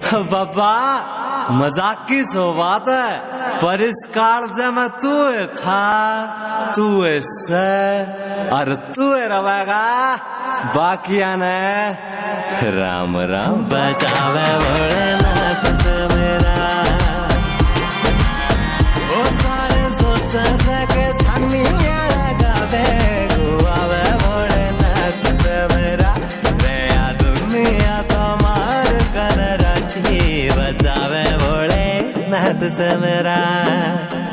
बाबा मजाक की सो बात है, पर इस कालजे में तू था, तू से और तू रहेगा, बाकिया ने राम राम बचावे भोलेनाथ से मेरा। ओ सारे सोचे से के छनिया लगावे गुआवे भोलेनाथ से मेरा। नया दुनिया तो मार कर रखी, बचावे भोलेनाथ से मेरा।